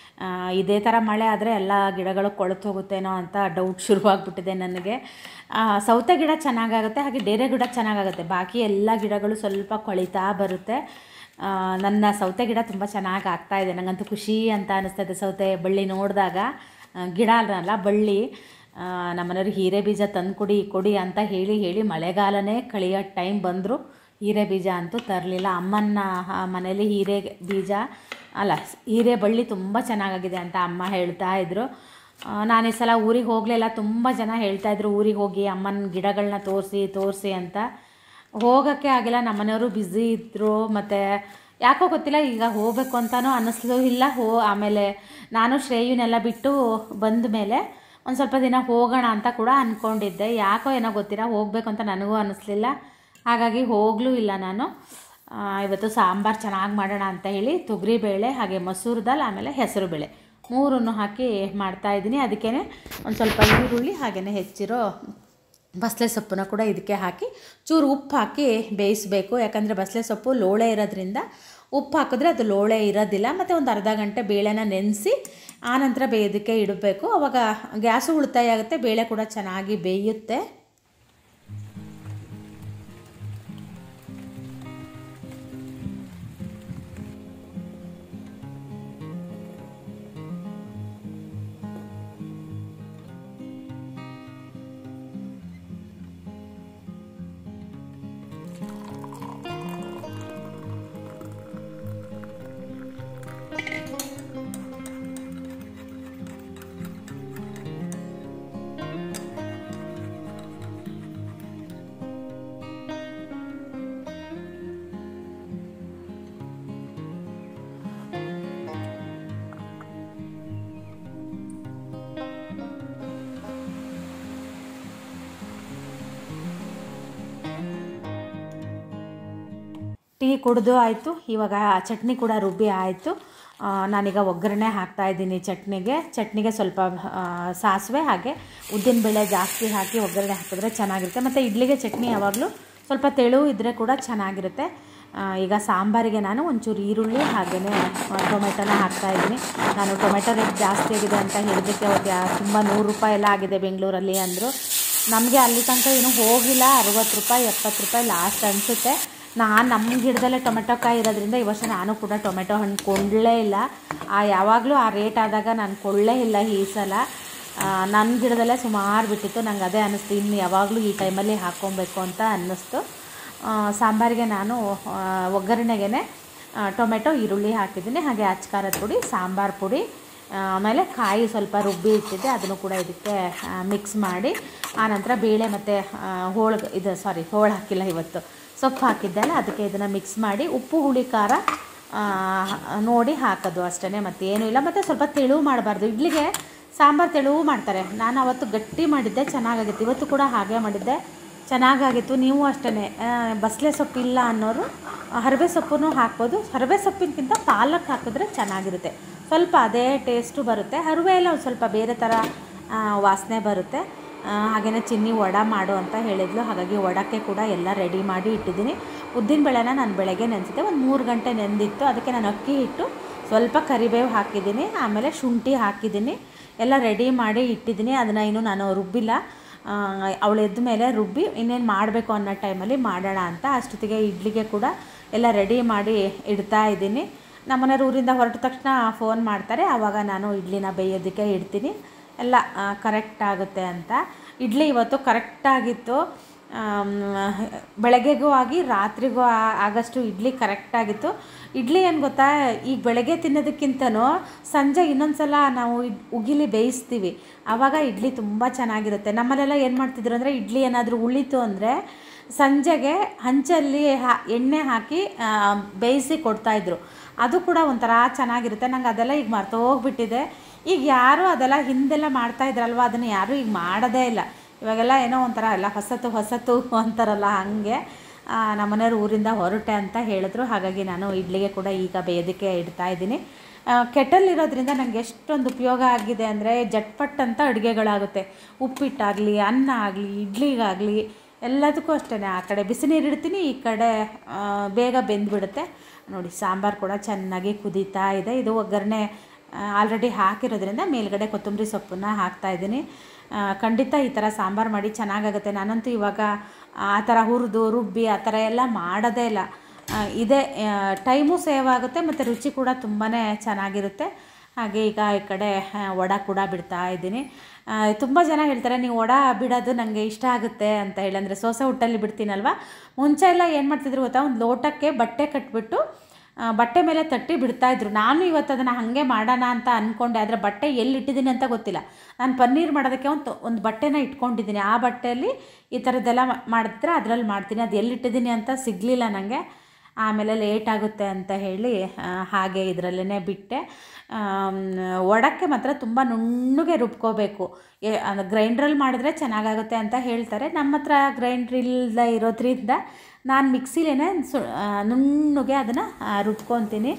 ಇದೇ ಥರ ಮಳೆ ಆದರೆ ಎಲ್ಲ ಗಿಡಗಳು ಕೊಳೆತು ಹೋಗುತ್ತೇನೋ ಅಂತ ಡೌಟ್ ಶುರುವಾಗ್ಬಿಟ್ಟಿದೆ ನನಗೆ. ಸೌತೆ ಗಿಡ ಚೆನ್ನಾಗಾಗುತ್ತೆ, ಹಾಗೆ ಡೇರೆ ಗಿಡ ಚೆನ್ನಾಗಾಗುತ್ತೆ, ಬಾಕಿ ಎಲ್ಲ ಗಿಡಗಳು ಸ್ವಲ್ಪ ಕೊಳಿತಾ ಬರುತ್ತೆ. ನನ್ನ ಸೌತೆ ಗಿಡ ತುಂಬ ಚೆನ್ನಾಗಿ ಆಗ್ತಾಯಿದೆ, ನನಗಂತೂ ಖುಷಿ ಅಂತ ಅನ್ನಿಸ್ತದೆ. ಸೌತೆ ಬಳ್ಳಿ ನೋಡಿದಾಗ, ಗಿಡ ಅಲ್ಲ ಬಳ್ಳಿ. ನಮ್ಮನೆಯವ್ರಿಗೆ ಹೀರೆ ಬೀಜ ತಂದು ಕೊಡಿ ಕೊಡಿ ಅಂತ ಹೇಳಿ ಹೇಳಿ ಮಳೆಗಾಲನೇ ಕಳಿಯೋ ಟೈಮ್ ಬಂದರು, ಹೀರೆ ಬೀಜ ಅಂತೂ ತರಲಿಲ್ಲ. ಅಮ್ಮನ ಮನೇಲಿ ಹೀರೆ ಬೀಜ ಅಲ್ಲ ಹೀರೆ ಬಳ್ಳಿ ತುಂಬ ಚೆನ್ನಾಗಾಗಿದೆ ಅಂತ ಅಮ್ಮ ಹೇಳ್ತಾ ಇದ್ರು. ನಾನು ಈ ಸಲ ಊರಿಗೆ ಹೋಗಲಿಲ್ಲ, ತುಂಬ ಜನ ಹೇಳ್ತಾಯಿದ್ರು ಊರಿಗೆ ಹೋಗಿ ಅಮ್ಮನ ಗಿಡಗಳನ್ನ ತೋರಿಸಿ ತೋರಿಸಿ ಅಂತ. ಹೋಗೋಕ್ಕೆ ಆಗಿಲ್ಲ, ನಮ್ಮನೆಯವರು ಬ್ಯುಸಿ ಇದ್ದರು. ಮತ್ತು ಯಾಕೋ ಗೊತ್ತಿಲ್ಲ, ಈಗ ಹೋಗಬೇಕು ಅಂತಲೂ ಅನ್ನಿಸ್ಲೂ ಇಲ್ಲ. ಹೋ ಆಮೇಲೆ ನಾನು ಶ್ರೇಯುನೆಲ್ಲ ಬಿಟ್ಟು ಬಂದ ಮೇಲೆ ಒಂದು ಸ್ವಲ್ಪ ದಿನ ಹೋಗೋಣ ಅಂತ ಕೂಡ ಅಂದ್ಕೊಂಡಿದ್ದೆ. ಯಾಕೋ ಏನೋ ಗೊತ್ತಿಲ್ಲ, ಹೋಗಬೇಕು ಅಂತ ನನಗೂ ಅನ್ನಿಸ್ಲಿಲ್ಲ, ಹಾಗಾಗಿ ಹೋಗಲೂ ಇಲ್ಲ ನಾನು. ಇವತ್ತು ಸಾಂಬಾರು ಚೆನ್ನಾಗಿ ಮಾಡೋಣ ಅಂತ ಹೇಳಿ ತೊಗರಿಬೇಳೆ ಹಾಗೆ ಮಸೂರು ದಾಲ್ ಆಮೇಲೆ ಹೆಸರು ಬೇಳೆ ಮೂರನ್ನು ಹಾಕಿ ಮಾಡ್ತಾಯಿದ್ದೀನಿ. ಅದಕ್ಕೇ ಒಂದು ಸ್ವಲ್ಪ ಈರುಳ್ಳಿ ಹಾಗೆಯೇ ಹೆಚ್ಚಿರೋ ಬಸಳೆ ಸೊಪ್ಪನ್ನ ಕೂಡ ಇದಕ್ಕೆ ಹಾಕಿ ಚೂರು ಉಪ್ಪು ಹಾಕಿ ಬೇಯಿಸಬೇಕು. ಯಾಕಂದರೆ ಬಸಳೆ ಸೊಪ್ಪು ಲೋಳೆ ಇರೋದ್ರಿಂದ ಉಪ್ಪು ಹಾಕಿದ್ರೆ ಅದು ಲೋಳೆ ಇರೋದಿಲ್ಲ. ಮತ್ತು ಒಂದು ಅರ್ಧ ಗಂಟೆ ಬೇಳೆನ ನೆನೆಸಿ ಆನಂತರ ಬೇಯೋದಕ್ಕೆ ಇಡಬೇಕು. ಆವಾಗ ಗ್ಯಾಸು ಉಳಿತಾಯ ಆಗುತ್ತೆ, ಬೇಳೆ ಕೂಡ ಚೆನ್ನಾಗಿ ಬೇಯುತ್ತೆ. ಟೀ ಕುಡಿದು ಆಯಿತು, ಇವಾಗ ಚಟ್ನಿ ಕೂಡ ರುಬ್ಬಿ ಆಯಿತು. ನಾನೀಗ ಒಗ್ಗರಣೆ ಹಾಕ್ತಾಯಿದ್ದೀನಿ ಚಟ್ನಿಗೆ. ಚಟ್ನಿಗೆ ಸ್ವಲ್ಪ ಸಾಸಿವೆ ಹಾಗೆ ಉದ್ದಿನಬೇಳೆ ಜಾಸ್ತಿ ಹಾಕಿ ಒಗ್ಗರಣೆ ಹಾಕಿದ್ರೆ ಚೆನ್ನಾಗಿರುತ್ತೆ. ಮತ್ತು ಇಡ್ಲಿಗೆ ಚಟ್ನಿ ಯಾವಾಗಲೂ ಸ್ವಲ್ಪ ತೆಳು ಇದ್ದರೆ ಕೂಡ ಚೆನ್ನಾಗಿರುತ್ತೆ. ಈಗ ಸಾಂಬಾರಿಗೆ ನಾನು ಒಂಚೂರು ಈರುಳ್ಳಿ ಹಾಗೆಯೇ ಟೊಮೆಟೊನ ಹಾಕ್ತಾಯಿದ್ದೀನಿ. ನಾನು ಟೊಮೆಟೊ ರೇಟ್ ಜಾಸ್ತಿ ಆಗಿದೆ ಅಂತ ಹೇಳೋದಕ್ಕೆ ಅವತ್ತು ತುಂಬ ನೂರು ರೂಪಾಯಿ ಎಲ್ಲ ಆಗಿದೆ ಬೆಂಗಳೂರಲ್ಲಿ ಅಂದರು. ನಮಗೆ ಅಲ್ಲಿ ತನಕ ಏನೂ ಹೋಗಿಲ್ಲ, ಅರುವತ್ತು ರೂಪಾಯಿ ಎಪ್ಪತ್ತು ರೂಪಾಯಿ ಲಾಸ್ಟ್ ಅನಿಸುತ್ತೆ. ನಾನು ನಮ್ಮ ಗಿಡದಲ್ಲೇ ಟೊಮೆಟೊ ಕಾಯಿ ಇರೋದ್ರಿಂದ ಈ ವರ್ಷ ನಾನು ಕೂಡ ಟೊಮೆಟೊ ಹಣ್ಣು ಕೊಂಡಲೇ ಇಲ್ಲ. ಆ ಯಾವಾಗಲೂ ಆ ರೇಟ್ ಆದಾಗ ನಾನು ಕೊಳ್ಳೇ ಇಲ್ಲ ಈ ಸಲ. ನನ್ನ ಗಿಡದಲ್ಲೇ ಸುಮಾರು ಬಿಟ್ಟಿತ್ತು, ನಂಗೆ ಅದೇ ಅನ್ನಿಸ್ತು ಇನ್ನು ಯಾವಾಗಲೂ ಈ ಟೈಮಲ್ಲಿ ಹಾಕ್ಕೊಬೇಕು ಅಂತ ಅನ್ನಿಸ್ತು. ಸಾಂಬಾರಿಗೆ ನಾನು ಒಗ್ಗರಣೆಗೆ ಟೊಮೆಟೊ ಈರುಳ್ಳಿ ಹಾಕಿದ್ದೀನಿ, ಹಾಗೆ ಅಚ್ಕಾರದ ಪುಡಿ ಸಾಂಬಾರು ಪುಡಿ ಆಮೇಲೆ ಕಾಯಿ ಸ್ವಲ್ಪ ರುಬ್ಬಿ ಇಟ್ಟಿದ್ದೆ ಅದನ್ನು ಕೂಡ ಇದಕ್ಕೆ ಮಿಕ್ಸ್ ಮಾಡಿ ಆನಂತರ ಬೇಳೆ ಮತ್ತು ಹೋಳು ಇದು ಸಾರಿ ಹೋಳು ಹಾಕಿಲ್ಲ ಇವತ್ತು ಸೊಪ್ಪು ಹಾಕಿದ್ದೆಲ್ಲ ಅದಕ್ಕೆ ಇದನ್ನು ಮಿಕ್ಸ್ ಮಾಡಿ ಉಪ್ಪು ಹುಳಿ ಖಾರ ನೋಡಿ ಹಾಕೋದು ಅಷ್ಟೇ, ಮತ್ತೇನೂ ಇಲ್ಲ. ಮತ್ತು ಸ್ವಲ್ಪ ತೆಳು ಮಾಡಬಾರ್ದು, ಇಡ್ಲಿಗೆ ಸಾಂಬಾರು ತೆಳು ಮಾಡ್ತಾರೆ. ನಾನು ಅವತ್ತು ಗಟ್ಟಿ ಮಾಡಿದ್ದೆ, ಚೆನ್ನಾಗಾಗಿತ್ತು. ಇವತ್ತು ಕೂಡ ಹಾಗೆ ಮಾಡಿದ್ದೆ, ಚೆನ್ನಾಗಾಗಿತ್ತು. ನೀವು ಅಷ್ಟೇ ಬಸಳೆ ಸೊಪ್ಪಿಲ್ಲ ಅನ್ನೋರು ಹರಿವೆ ಸೊಪ್ಪನ್ನು ಹಾಕ್ಬೋದು. ಹರಿವೆ ಸೊಪ್ಪಿನಕ್ಕಿಂತ ಪಾಲಕ್ ಹಾಕಿದ್ರೆ ಚೆನ್ನಾಗಿರುತ್ತೆ, ಸ್ವಲ್ಪ ಅದೇ ಟೇಸ್ಟು ಬರುತ್ತೆ. ಹರಿವೆ ಎಲ್ಲ ಒಂದು ಸ್ವಲ್ಪ ಬೇರೆ ಥರ ವಾಸನೆ ಬರುತ್ತೆ. ಹಾಗೆಯೇ ಚಿನ್ನಿ ವಡ ಮಾಡು ಅಂತ ಹೇಳಿದ್ಲು, ಹಾಗಾಗಿ ವಡಕ್ಕೆ ಕೂಡ ಎಲ್ಲ ರೆಡಿ ಮಾಡಿ ಇಟ್ಟಿದ್ದೀನಿ. ಉದ್ದಿನಬೇಳೆನ ನಾನು ಬೆಳಗ್ಗೆ ನೆನೆಸಿದ್ದೆ, ಒಂದು ಮೂರು ಗಂಟೆ ನೆಂದಿತ್ತು. ಅದಕ್ಕೆ ನಾನು ಅಕ್ಕಿ ಹಿಟ್ಟು ಸ್ವಲ್ಪ ಕರಿಬೇವು ಹಾಕಿದ್ದೀನಿ, ಆಮೇಲೆ ಶುಂಠಿ ಹಾಕಿದ್ದೀನಿ, ಎಲ್ಲ ರೆಡಿ ಮಾಡಿ ಇಟ್ಟಿದ್ದೀನಿ. ಅದನ್ನು ಇನ್ನೂ ನಾನು ರುಬ್ಬಿಲ್ಲ, ಅವಳು ಎದ್ದ ಮೇಲೆ ರುಬ್ಬಿ ಇನ್ನೇನು ಮಾಡಬೇಕು ಅನ್ನೋ ಟೈಮಲ್ಲಿ ಮಾಡೋಣ ಅಂತ. ಅಷ್ಟೊತ್ತಿಗೆ ಇಡ್ಲಿಗೆ ಕೂಡ ಎಲ್ಲ ರೆಡಿ ಮಾಡಿ ಇಡ್ತಾ ಇದ್ದೀನಿ. ನಮ್ಮನೆಯವ್ರು ಊರಿಂದ ಹೊರಟ ತಕ್ಷಣ ಫೋನ್ ಮಾಡ್ತಾರೆ, ಆವಾಗ ನಾನು ಇಡ್ಲಿನ ಬೇಯೋದಕ್ಕೆ ಇಡ್ತೀನಿ, ಎಲ್ಲ ಕರೆಕ್ಟ್ ಆಗುತ್ತೆ ಅಂತ. ಇಡ್ಲಿ ಇವತ್ತು ಕರೆಕ್ಟಾಗಿತ್ತು, ಬೆಳಗ್ಗೆಗೂ ಆಗಿ ರಾತ್ರಿಗೂ ಆಗಷ್ಟು ಇಡ್ಲಿ ಕರೆಕ್ಟಾಗಿತ್ತು. ಇಡ್ಲಿ ಏನು ಗೊತ್ತಾ, ಈಗ ಬೆಳಗ್ಗೆ ತಿನ್ನೋದಕ್ಕಿಂತನೂ ಸಂಜೆ ಇನ್ನೊಂದು ಸಲ ನಾವು ಇಡ್ ಉಗಿಲಿ ಬೇಯಿಸ್ತೀವಿ, ಆವಾಗ ಇಡ್ಲಿ ತುಂಬ ಚೆನ್ನಾಗಿರುತ್ತೆ. ನಮ್ಮಲ್ಲೆಲ್ಲ ಏನು ಮಾಡ್ತಿದ್ರು ಅಂದರೆ, ಇಡ್ಲಿ ಏನಾದರೂ ಉಳಿತು ಅಂದರೆ ಸಂಜೆಗೆ ಹಂಚಲ್ಲಿ ಹಾ ಎಣ್ಣೆ ಹಾಕಿ ಬೇಯಿಸಿ ಕೊಡ್ತಾಯಿದ್ರು. ಅದು ಕೂಡ ಒಂಥರ ಚೆನ್ನಾಗಿರುತ್ತೆ. ನಂಗೆ ಅದೆಲ್ಲ ಈಗ ಮರ್ತೋಗ್ಬಿಟ್ಟಿದೆ. ಈಗ ಯಾರೂ ಅದೆಲ್ಲ ಹಿಂದೆಲ್ಲ ಮಾಡ್ತಾಯಿದ್ರಲ್ವ, ಅದನ್ನು ಯಾರೂ ಈಗ ಮಾಡೋದೇ ಇಲ್ಲ. ಇವಾಗೆಲ್ಲ ಏನೋ ಒಂಥರ ಎಲ್ಲ ಹೊಸತು ಹೊಸತು ಅಂತಾರಲ್ಲ, ಹಾಗೆ ನಮ್ಮನೆಯವ್ರು ಊರಿಂದ ಹೊರಟೆ ಅಂತ ಹೇಳಿದ್ರು. ಹಾಗಾಗಿ ನಾನು ಇಡ್ಲಿಗೆ ಕೂಡ ಈಗ ಬೇಯೋದಕ್ಕೆ ಇಡ್ತಾಯಿದ್ದೀನಿ. ಕೆಟಲ್ ಇರೋದ್ರಿಂದ ನನಗೆ ಎಷ್ಟೊಂದು ಉಪಯೋಗ ಆಗಿದೆ ಅಂದರೆ, ಜಟ್ಪಟ್ ಅಂತ ಅಡುಗೆಗಳಾಗುತ್ತೆ. ಉಪ್ಪಿಟ್ಟಾಗಲಿ, ಅನ್ನ ಆಗಲಿ, ಇಡ್ಲಿಗಾಗಲಿ, ಎಲ್ಲದಕ್ಕೂ ಅಷ್ಟೇ. ಆ ಕಡೆ ಬಿಸಿ ನೀರು ಇಡ್ತೀನಿ, ಈ ಕಡೆ ಬೇಗ ಬೆಂದುಬಿಡುತ್ತೆ. ನೋಡಿ, ಸಾಂಬಾರು ಕೂಡ ಚೆನ್ನಾಗಿ ಕುದೀತಾ ಇದೆ. ಇದು ಒಗ್ಗರಣೆ ಆಲ್ರೆಡಿ ಹಾಕಿರೋದ್ರಿಂದ ಮೇಲ್ಗಡೆ ಕೊತ್ತಂಬರಿ ಸೊಪ್ಪನ್ನು ಹಾಕ್ತಾಯಿದ್ದೀನಿ. ಖಂಡಿತ ಈ ಥರ ಸಾಂಬಾರು ಮಾಡಿ ಚೆನ್ನಾಗಾಗುತ್ತೆ. ನಾನಂತೂ ಇವಾಗ ಆ ಥರ ಹುರಿದು ರುಬ್ಬಿ ಆ ಥರ ಎಲ್ಲ ಮಾಡೋದೇ ಇಲ್ಲ. ಇದೇ ಟೈಮು ಸೇವ್ ಆಗುತ್ತೆ ಮತ್ತು ರುಚಿ ಕೂಡ ತುಂಬಾ ಚೆನ್ನಾಗಿರುತ್ತೆ. ಹಾಗೆ ಈಗ ಈ ಕಡೆ ವಡೆ ಕೂಡ ಬಿಡ್ತಾ ಇದ್ದೀನಿ. ತುಂಬ ಜನ ಹೇಳ್ತಾರೆ, ನೀವು ವಡೆ ಬಿಡೋದು ನನಗೆ ಇಷ್ಟ ಆಗುತ್ತೆ ಅಂತ ಹೇಳಿ. ಅಂದರೆ ಸೋಸೆ ಹುಟ್ಟಲ್ಲಿ ಬಿಡ್ತೀನಲ್ವ, ಮುಂಚೆ ಎಲ್ಲ ಏನು ಮಾಡ್ತಿದ್ರು ಗೊತ್ತಾ, ಒಂದು ಲೋಟಕ್ಕೆ ಬಟ್ಟೆ ಕಟ್ಬಿಟ್ಟು ಬಟ್ಟೆ ಮೇಲೆ ತಟ್ಟಿ ಬಿಡ್ತಾಯಿದ್ರು. ನಾನು ಇವತ್ತು ಅದನ್ನು ಹಾಗೆ ಮಾಡೋಣ ಅಂತ ಅಂದ್ಕೊಂಡೆ, ಆದರೆ ಬಟ್ಟೆ ಎಲ್ಲಿಟ್ಟಿದ್ದೀನಿ ಅಂತ ಗೊತ್ತಿಲ್ಲ. ನಾನು ಪನ್ನೀರ್ ಮಾಡೋದಕ್ಕೆ ಒಂದು ಒಂದು ಬಟ್ಟೆನ ಇಟ್ಕೊಂಡಿದ್ದೀನಿ, ಆ ಬಟ್ಟೆಯಲ್ಲಿ ಈ ಥರದ್ದೆಲ್ಲ ಮಾಡಿದ್ರೆ ಅದರಲ್ಲಿ ಮಾಡ್ತೀನಿ. ಅದು ಎಲ್ಲಿಟ್ಟಿದ್ದೀನಿ ಅಂತ ಸಿಗಲಿಲ್ಲ ನನಗೆ. ಆಮೇಲೆ ಲೇಟ್ ಆಗುತ್ತೆ ಅಂತ ಹೇಳಿ ಹಾಗೆ ಇದರಲ್ಲೇ ಬಿಟ್ಟೆ. ವಡಕ್ಕೆ ಮಾತ್ರ ತುಂಬ ನುಣ್ಣಗೆ ರುಬ್ಕೋಬೇಕು. ಗ್ರೈಂಡ್ರಲ್ಲಿ ಮಾಡಿದ್ರೆ ಚೆನ್ನಾಗಾಗುತ್ತೆ ಅಂತ ಹೇಳ್ತಾರೆ. ನಮ್ಮ ಹತ್ರ ಗ್ರೈಂಡ್ರ್ ಇಲ್ಲದೆ ಇರೋದ್ರಿಂದ ನಾನು ಮಿಕ್ಸಿಲೇನೆ ಸು ನುಣ್ಣಗೆ ಅದನ್ನು ರುಬ್ಕೊತೀನಿ.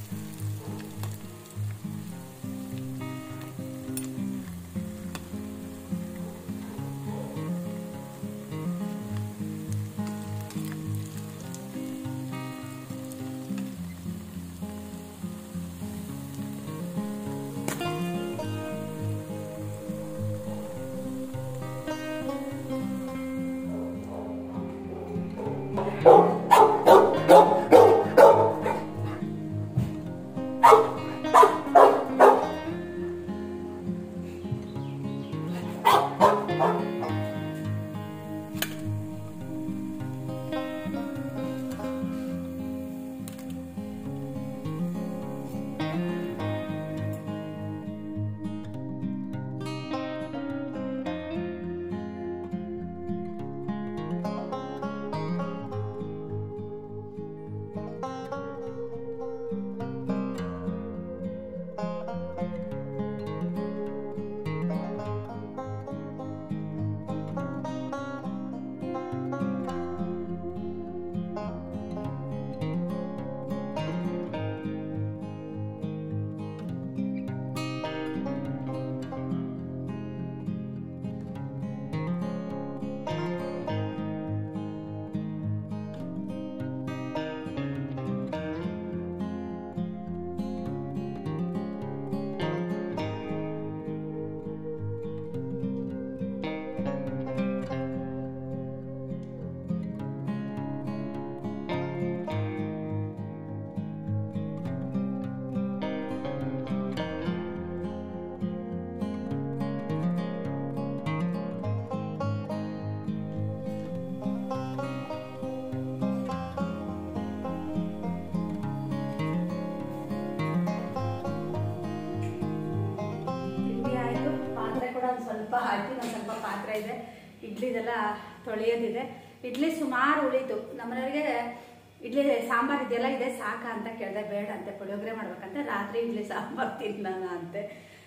ಸ್ವಲ್ಪ ಹಾಕಿ ಒಂದು ಸ್ವಲ್ಪ ಪಾತ್ರೆ ಇದೆ, ಇಡ್ಲಿದೆಲ್ಲ ತೊಳೆಯೋದಿದೆ. ಇಡ್ಲಿ ಸುಮಾರು ಉಳಿತು. ನಮ್ಮನೆಯವರಿಗೆ ಇಡ್ಲಿ ಸಾಂಬಾರು ಇದೆಲ್ಲ ಇದೆ ಸಾಕ ಅಂತ ಕೇಳಿದೆ. ಬೇಡ ಅಂತೆ, ಪುಳಿಯೋಗರೆ ಮಾಡ್ಬೇಕಂತ. ರಾತ್ರಿ ಇಡ್ಲಿ ಸಾಂಬಾರು ತಿನ್ನೋಣ ಅಂತೆ.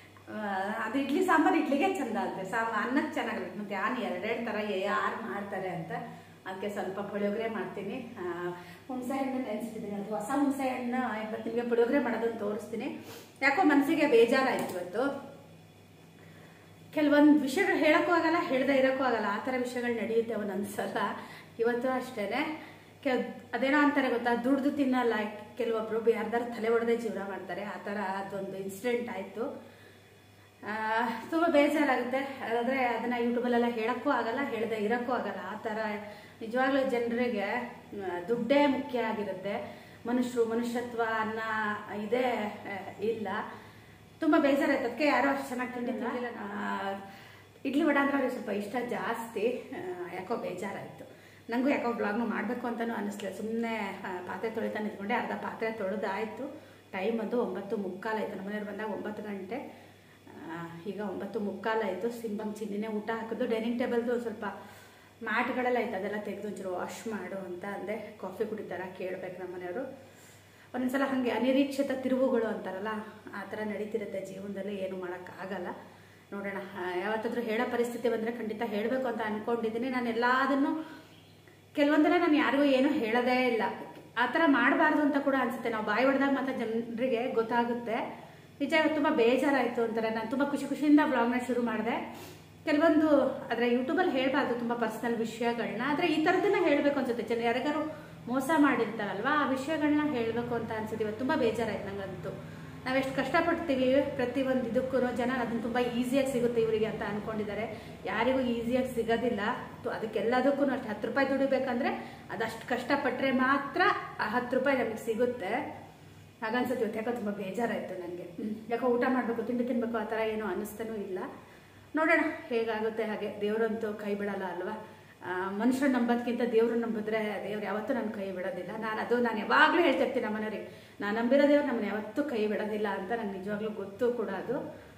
ಅದು ಇಡ್ಲಿ ಸಾಂಬಾರು ಇಡ್ಲಿಗೆ ಚಂದ ಅಂತೆ, ಸಾಂಬ ಅನ್ನಕ್ಕೆ ಚೆನ್ನಾಗಿರುತ್ತೆ. ಮತ್ತು ಯಾನು ಎರಡೆರಡು ಥರ ಯಾರು ಮಾಡ್ತಾರೆ ಅಂತ ಅದಕ್ಕೆ ಸ್ವಲ್ಪ ಪುಳಿಯೋಗರೆ ಮಾಡ್ತೀನಿ. ಹುಣಸೆ ಹಣ್ಣು ನೆನೆಸ್ತಿದ್ದೀನಿ, ಅದು ಹೊಸ ಹುಣಸೆ ಹಣ್ಣು ಇವತ್ತು ನಿಮಗೆ ಪುಳಿಯೋಗರೆ ಮಾಡೋದನ್ನು ತೋರಿಸ್ತೀನಿ. ಯಾಕೋ ಮನಸ್ಸಿಗೆ ಬೇಜಾರಾಯಿತು ಇವತ್ತು. ಕೆಲವೊಂದು ವಿಷಯಗಳು ಹೇಳೋಕ್ಕೂ ಆಗಲ್ಲ, ಹೇಳದೇ ಇರೋಕ್ಕೂ ಆಗಲ್ಲ, ಆ ಥರ ವಿಷಯಗಳು ನಡೆಯುತ್ತೆ ಒಂದೊಂದು ಸಲ. ಇವತ್ತು ಅಷ್ಟೇ ಕೆ ಅದೇನೋ ಅಂತಾರೆ ಗೊತ್ತಾ, ದುಡ್ದು ತಿನ್ನಲ್ಲ ಕೆಲವೊಬ್ಬರು, ಯಾರ್ದಾರು ತಲೆ ಹೊಡೆದೇ ಜೀವನ ಮಾಡ್ತಾರೆ. ಆ ಥರ ಅದೊಂದು ಇನ್ಸಿಡೆಂಟ್ ಆಯಿತು. ತುಂಬ ಬೇಜಾರಾಗುತ್ತೆ. ಆದರೆ ಅದನ್ನು ಯೂಟ್ಯೂಬಲ್ಲೆಲ್ಲ ಹೇಳೋಕ್ಕೂ ಆಗಲ್ಲ, ಹೇಳದೆ ಇರೋಕ್ಕೂ ಆಗಲ್ಲ. ಆ ಥರ ನಿಜವಾಗ್ಲೂ ಜನರಿಗೆ ದುಡ್ಡೇ ಮುಖ್ಯ ಆಗಿರುತ್ತೆ. ಮನುಷ್ಯರು ಮನುಷ್ಯತ್ವ ಅನ್ನೋ ಇದೇ ಇಲ್ಲ. ತುಂಬ ಬೇಜಾರಾಯ್ತು. ಅದಕ್ಕೆ ಯಾರೋ ಅಷ್ಟು ಚೆನ್ನಾಗಿ ತಿಂದಿಲ್ಲ. ಇಡ್ಲಿ ವಡೆ ಅಂದ್ರೆ ಅವ್ರಿಗೆ ಸ್ವಲ್ಪ ಇಷ್ಟ ಜಾಸ್ತಿ. ಯಾಕೋ ಬೇಜಾರಾಯಿತು. ನನಗೂ ಯಾಕೋ ಬ್ಲಾಗ್ನು ಮಾಡಬೇಕು ಅಂತಲೂ ಅನ್ನಿಸ್ಲಿಲ್ಲ. ಸುಮ್ಮನೆ ಪಾತ್ರೆ ತೊಳಿತಾ ನಿಂತ್ಕೊಂಡೆ. ಅರ್ಧ ಪಾತ್ರೆ ತೊಳೆದಾಯಿತು. ಟೈಮ್ ಬಂದು ಒಂಬತ್ತು ಮುಕ್ಕಾಲಾಯಿತು. ನಮ್ಮ ಮನೆಯವ್ರು ಬಂದಾಗ ಒಂಬತ್ತು ಗಂಟೆ, ಈಗ ಒಂಬತ್ತು ಮುಕ್ಕಾಲಾಯಿತು. ಸಿಂಬಂಗ್ ಚಿನ್ನಿನೇ ಊಟ ಹಾಕಿದ್ದು. ಡೈನಿಂಗ್ ಟೇಬಲ್ದು ಸ್ವಲ್ಪ ಮ್ಯಾಟ್ಗಳೆಲ್ಲ ಐತೆ, ಅದೆಲ್ಲ ತೆಗೆದು ಒಂಚೂರು ವಾಶ್ ಮಾಡು ಅಂತ ಅಂದೆ. ಕಾಫಿ ಕುಡಿತಾರ ಕೇಳಬೇಕು ನಮ್ಮ ಮನೆಯವರು. ಒಂದೊಂದ್ಸಲ ಹಾಗೆ ಅನಿರೀಕ್ಷಿತ ತಿರುವುಗಳು ಅಂತಾರಲ್ಲ, ಆ ಥರ ನಡೀತಿರುತ್ತೆ ಜೀವನದಲ್ಲಿ. ಏನು ಮಾಡೋಕ್ಕಾಗಲ್ಲ. ನೋಡೋಣ, ಯಾವತ್ತಾದ್ರೂ ಹೇಳೋ ಪರಿಸ್ಥಿತಿ ಬಂದರೆ ಖಂಡಿತ ಹೇಳಬೇಕು ಅಂತ ಅಂದ್ಕೊಂಡಿದ್ದೀನಿ. ನಾನು ಎಲ್ಲದನ್ನು ಕೆಲವೊಂದೆಲ್ಲ ನಾನು ಯಾರಿಗೂ ಏನೂ ಹೇಳೋದೇ ಇಲ್ಲ. ಆ ಥರ ಮಾಡಬಾರ್ದು ಅಂತ ಕೂಡ ಅನಿಸುತ್ತೆ. ನಾವು ಬಾಯಿ ಹೊಡೆದಾಗ ಮಾತ್ರ ಜನರಿಗೆ ಗೊತ್ತಾಗುತ್ತೆ. ನಿಜ ಇವತ್ತು ತುಂಬ ಬೇಜಾರಾಯಿತು ಅಂತಾರೆ. ನಾನು ತುಂಬ ಖುಷಿ ಖುಷಿಯಿಂದ ಬ್ಲಾಗ್ನ ಶುರು ಮಾಡಿದೆ. ಕೆಲವೊಂದು ಆದರೆ ಯೂಟ್ಯೂಬಲ್ಲಿ ಹೇಳಬಾರ್ದು ತುಂಬ ಪರ್ಸ್ನಲ್ ವಿಷಯಗಳನ್ನ. ಆದರೆ ಈ ಥರದನ್ನ ಹೇಳಬೇಕು ಅನ್ಸುತ್ತೆ. ಜನ ಯಾರಿಗಾರು ಮೋಸ ಮಾಡಿರ್ತಾರಲ್ವ, ಆ ವಿಷಯಗಳನ್ನ ಹೇಳಬೇಕು ಅಂತ ಅನ್ಸುತ್ತೆ. ಇವತ್ತು ತುಂಬ ಬೇಜಾರಾಯ್ತು ನಂಗಂತೂ. ನಾವೆಷ್ಟು ಕಷ್ಟಪಡ್ತೀವಿ ಪ್ರತಿಯೊಂದು ಇದಕ್ಕೂ. ಜನ ಅದನ್ನು ತುಂಬ ಈಸಿಯಾಗಿ ಸಿಗುತ್ತೆ ಇವರಿಗೆ ಅಂತ ಅಂದ್ಕೊಂಡಿದ್ದಾರೆ. ಯಾರಿಗೂ ಈಸಿಯಾಗಿ ಸಿಗೋದಿಲ್ಲ. ಅದಕ್ಕೆಲ್ಲದಕ್ಕೂ ಅಷ್ಟು ಹತ್ತು ರೂಪಾಯಿ ದುಡಿಬೇಕಂದ್ರೆ ಅದಷ್ಟು ಕಷ್ಟಪಟ್ಟರೆ ಮಾತ್ರ ಆ ಹತ್ತು ರೂಪಾಯಿ ನಮಗೆ ಸಿಗುತ್ತೆ. ಹಾಗನ್ಸುತ್ತೆ. ಇವತ್ತು ಯಾಕೋ ತುಂಬ ಬೇಜಾರಾಯಿತು ನನಗೆ. ಯಾಕೋ ಊಟ ಮಾಡಬೇಕು, ತಿಂಡಿ ತಿನ್ನಬೇಕು ಆ ಥರ ಏನೂ ಅನ್ನಿಸ್ತಾನೂ ಇಲ್ಲ. ನೋಡೋಣ ಹೇಗಾಗುತ್ತೆ ಹಾಗೆ. ದೇವರಂತೂ ಕೈ ಬಿಡಲ್ಲ ಅಲ್ವಾ. ಮನುಷ್ಯರು ನಂಬೋದಕ್ಕಿಂತ ದೇವ್ರು ನಂಬಿದ್ರೆ ದೇವ್ರು ಯಾವತ್ತೂ ನನ್ನ ಕೈ ಬಿಡೋದಿಲ್ಲ. ನಾನು ಅದು ನಾನು ಯಾವಾಗಲೂ ಹೇಳ್ತಿರ್ತೀನಿ ನಮ್ಮ ಮನೆಯವ್ರಿಗೆ, ನಾನು ನಂಬಿರೋ ದೇವ್ರು ನಮ್ಮನ್ನ ಯಾವತ್ತೂ ಕೈ ಬಿಡೋದಿಲ್ಲ ಅಂತ ನನಗೆ ನಿಜವಾಗ್ಲೂ ಗೊತ್ತು ಕೂಡ. ಅದು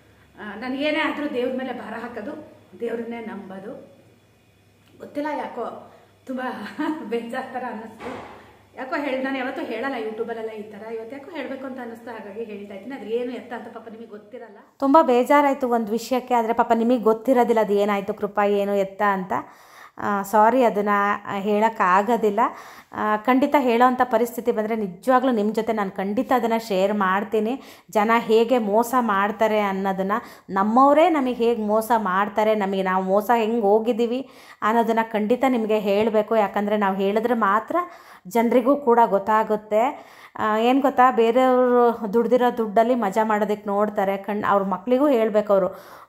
ನನಗೇನೇ ಆದರೂ ದೇವ್ರ ಮೇಲೆ ಭಾರ ಹಾಕೋದು, ದೇವ್ರನ್ನೇ ನಂಬೋದು. ಗೊತ್ತಿಲ್ಲ ಯಾಕೋ ತುಂಬ ಬೇಜಾರು ಥರ ಅನ್ನಿಸ್ತು. ಯಾಕೋ ಹೇಳಿ ನಾನು ಯಾವತ್ತೂ ಹೇಳಲ್ಲ ಯೂಟ್ಯೂಬಲ್ಲೆಲ್ಲ ಈ ಥರ. ಇವತ್ತು ಯಾಕೋ ಹೇಳಬೇಕು ಅಂತ ಅನ್ನಿಸ್ತು, ಹಾಗಾಗಿ ಹೇಳ್ತಾ ಇದ್ದೀನಿ. ಅದು ಏನು ಎತ್ತ ಅಂತ ಪಾಪ ನಿಮಗೆ ಗೊತ್ತಿರಲ್ಲ. ತುಂಬ ಬೇಜಾರಾಯಿತು ಒಂದು ವಿಷಯಕ್ಕೆ. ಆದರೆ ಪಾಪ ನಿಮಗೆ ಗೊತ್ತಿರೋದಿಲ್ಲ ಅದು ಏನಾಯಿತು ಕೃಪಾ ಏನು ಎತ್ತ ಅಂತ. ಸಾರಿ, ಅದನ್ನು ಹೇಳೋಕ್ಕಾಗೋದಿಲ್ಲ. ಖಂಡಿತ ಹೇಳೋವಂಥ ಪರಿಸ್ಥಿತಿ ಬಂದರೆ ನಿಜವಾಗ್ಲೂ ನಿಮ್ಮ ಜೊತೆ ನಾನು ಖಂಡಿತ ಅದನ್ನು ಶೇರ್ ಮಾಡ್ತೀನಿ. ಜನ ಹೇಗೆ ಮೋಸ ಮಾಡ್ತಾರೆ ಅನ್ನೋದನ್ನು, ನಮ್ಮವರೇ ನಮಗೆ ಹೇಗೆ ಮೋಸ ಮಾಡ್ತಾರೆ, ನಮಗೆ ನಾವು ಮೋಸ ಹೆಂಗೆ ಹೋಗಿದ್ದೀವಿ ಅನ್ನೋದನ್ನು ಖಂಡಿತ ನಿಮಗೆ ಹೇಳಬೇಕು. ಯಾಕಂದರೆ ನಾವು ಹೇಳಿದ್ರೆ ಮಾತ್ರ ಜನರಿಗೂ ಕೂಡ ಗೊತ್ತಾಗುತ್ತೆ. ಏನು ಗೊತ್ತಾ, ಬೇರೆಯವರು ದುಡ್ದಿರೋ ದುಡ್ಡಲ್ಲಿ ಮಜಾ ಮಾಡೋದಕ್ಕೆ ನೋಡ್ತಾರೆ. ಕಣ್ ಅವ್ರ ಮಕ್ಕಳಿಗೂ ಹೇಳಬೇಕು ಅವರು,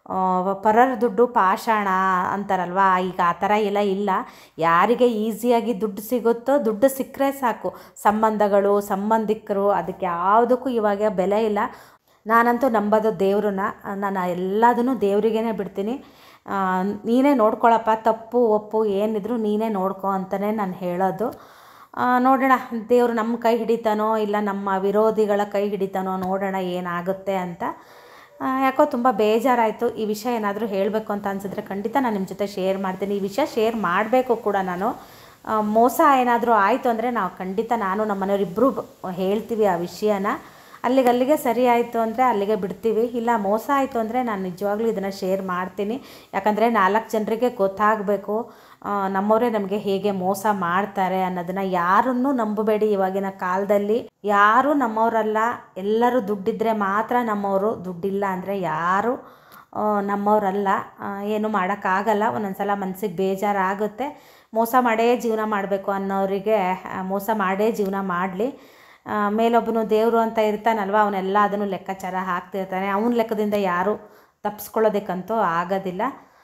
ಪರರ ದುಡ್ಡು ಪಾಷಾಣ ಅಂತಾರಲ್ವ. ಈಗ ಆ ಥರ ಎಲ್ಲ ಇಲ್ಲ. ಯಾರಿಗೆ ಈಸಿಯಾಗಿ ದುಡ್ಡು ಸಿಗುತ್ತೋ, ದುಡ್ಡು ಸಿಕ್ಕರೆ ಸಾಕು. ಸಂಬಂಧಗಳು, ಸಂಬಂಧಿಕರು, ಅದಕ್ಕೆ ಯಾವುದಕ್ಕೂ ಇವಾಗ ಬೆಲೆ ಇಲ್ಲ. ನಾನಂತೂ ನಂಬೋದು ದೇವ್ರನ್ನ. ನಾನು ಎಲ್ಲದನ್ನು ದೇವರಿಗೇ ಬಿಡ್ತೀನಿ. ನೀನೇ ನೋಡ್ಕೊಳಪ್ಪ, ತಪ್ಪು ಒಪ್ಪು ಏನಿದ್ರು ನೀನೇ ನೋಡ್ಕೊ ಅಂತಲೇ ನಾನು ಹೇಳೋದು. ನೋಡೋಣ ದೇವರು ನಮ್ಮ ಕೈ ಹಿಡಿತಾನೋ ಇಲ್ಲ ನಮ್ಮ ವಿರೋಧಿಗಳ ಕೈ ಹಿಡಿತಾನೋ, ನೋಡೋಣ ಏನಾಗುತ್ತೆ ಅಂತ. ಯಾಕೋ ತುಂಬ ಬೇಜಾರಾಯಿತು. ಈ ವಿಷಯ ಏನಾದರೂ ಹೇಳಬೇಕು ಅಂತ ಅನಿಸಿದ್ರೆ ಖಂಡಿತ ನಾನು ನಿಮ್ಮ ಜೊತೆ ಶೇರ್ ಮಾಡ್ತೀನಿ. ಈ ವಿಷಯ ಶೇರ್ ಮಾಡಬೇಕು ಕೂಡ ನಾನು. ಮೋಸ ಏನಾದರೂ ಆಯಿತು ಅಂದರೆ ನಾವು ಖಂಡಿತ ನಾನು ನಮ್ಮ ಮನೆಯವರಿಬ್ಬರು ಹೇಳ್ತೀವಿ ಆ ವಿಷಯನ. ಅಲ್ಲಿಗೆ ಅಲ್ಲಿಗೆ ಸರಿ ಆಯಿತು ಅಂದರೆ ಅಲ್ಲಿಗೆ ಬಿಡ್ತೀವಿ. ಇಲ್ಲ ಮೋಸ ಆಯಿತು ಅಂದರೆ ನಾನು ನಿಜವಾಗ್ಲೂ ಇದನ್ನು ಶೇರ್ ಮಾಡ್ತೀನಿ. ಯಾಕಂದರೆ ನಾಲ್ಕು ಜನರಿಗೆ ಗೊತ್ತಾಗಬೇಕು ನಮ್ಮವರೇ ನಮಗೆ ಹೇಗೆ ಮೋಸ ಮಾಡ್ತಾರೆ ಅನ್ನೋದನ್ನು. ಯಾರನ್ನೂ ನಂಬಬೇಡಿ. ಇವಾಗಿನ ಕಾಲದಲ್ಲಿ ಯಾರೂ ನಮ್ಮವರಲ್ಲ. ಎಲ್ಲರೂ ದುಡ್ಡಿದ್ರೆ ಮಾತ್ರ ನಮ್ಮವರು, ದುಡ್ಡಿಲ್ಲ ಅಂದರೆ ಯಾರು ನಮ್ಮವರಲ್ಲ. ಏನು ಮಾಡೋಕ್ಕಾಗಲ್ಲ. ಒಂದೊಂದು ಸಲ ಮನಸ್ಸಿಗೆ ಬೇಜಾರಾಗುತ್ತೆ. ಮೋಸ ಮಾಡೇ ಜೀವನ ಮಾಡಬೇಕು ಅನ್ನೋರಿಗೆ ಮೋಸ ಮಾಡೇ ಜೀವನ ಮಾಡಲಿ. ಮೇಲೊಬ್ಬನು ದೇವರು ಅಂತ ಇರ್ತಾನಲ್ವ, ಅವನೆಲ್ಲ ಅದನ್ನು ಲೆಕ್ಕಾಚಾರ ಹಾಕ್ತಿರ್ತಾನೆ. ಅವನ ಲೆಕ್ಕದಿಂದ ಯಾರೂ ತಪ್ಪಿಸ್ಕೊಳ್ಳೋದಕ್ಕಂತೂ ಆಗೋದಿಲ್ಲ.